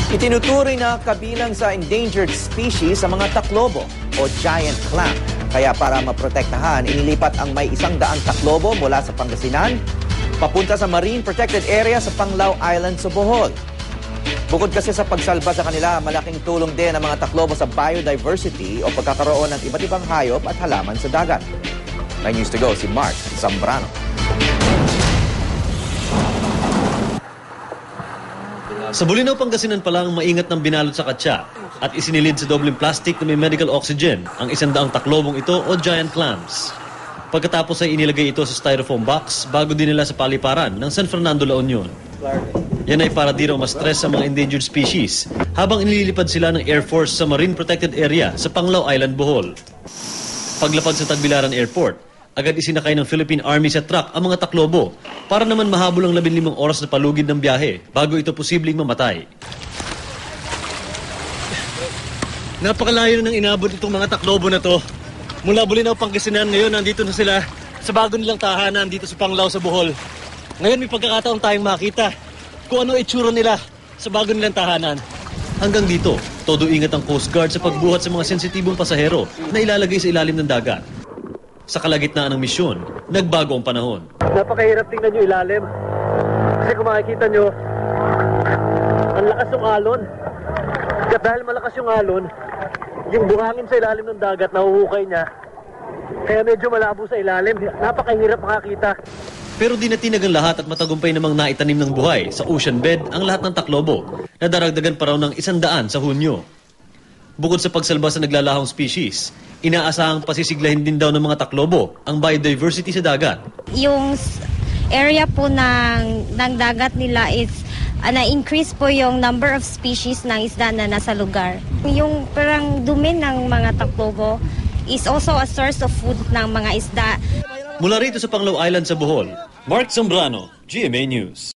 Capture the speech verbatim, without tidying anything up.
Itinuturing na kabilang sa endangered species sa mga taklobo o giant clam. Kaya para maprotektahan, inilipat ang may isang daang taklobo mula sa Pangasinan papunta sa Marine Protected Area sa Panglao Island sa Bohol. Bukod kasi sa pagsalba sa kanila, malaking tulong din ang mga taklobo sa biodiversity o pagkakaroon ng iba't ibang hayop at halaman sa dagat. May news to go si Mark Zambrano. Sa Bulinaw, Pangasinan pa lang maingat ng binalot sa katsa at isinilid sa dobleng plastic na may medical oxygen ang isang daang taklobong ito o giant clams. Pagkatapos ay inilagay ito sa styrofoam box bago dinila sa paliparan ng San Fernando, La Union. Yan ay para di raw ma-stress sa mga endangered species habang inililipad sila ng Air Force sa Marine Protected Area sa Panglao Island, Bohol. Paglapag sa Tagbilaran Airport, agad isinakay ng Philippine Army sa truck ang mga taklobo para naman mahabol ang labing limang oras na palugid ng biyahe bago ito posibleng mamatay. Napakalayo ng inabot itong mga taklobo na to. Mula Bulinaw, Pangasinan, ngayon nandito na sila sa bago nilang tahanan dito sa Panglao sa Bohol. Ngayon may pagkakataon tayong makita kung ano itsura nila sa bago nilang tahanan. Hanggang dito, todo ingat ang Coast Guard sa pagbuhat sa mga sensitibong pasahero na ilalagay sa ilalim ng dagat. Sa kalagitnaan ng misyon, nagbago ang panahon. Napakahirap tingnan nyo ilalim. Kasi kung makikita nyo, ang lakas ng alon. At dahil malakas yung alon, yung buhangin sa ilalim ng dagat, nahuhukay niya. Kaya medyo malabo sa ilalim. Napakahirap makakita. Pero di natinag ang lahat at matagumpay namang naitanim ng buhay sa ocean bed ang lahat ng taklobo na daragdagan pa raw ng isang daan sa Hunyo. Bukod sa pagsalba sa naglalahong species, inaasahang pasisiglahin din daw ng mga taklobo ang biodiversity sa dagat. Yung area po ng, ng dagat nila is uh, na-increase po yung number of species ng isda na nasa lugar. Yung parang dumi ng mga taklobo is also a source of food ng mga isda. Mula rito sa Panglao Island sa Bohol, Mark Zambrano, G M A News.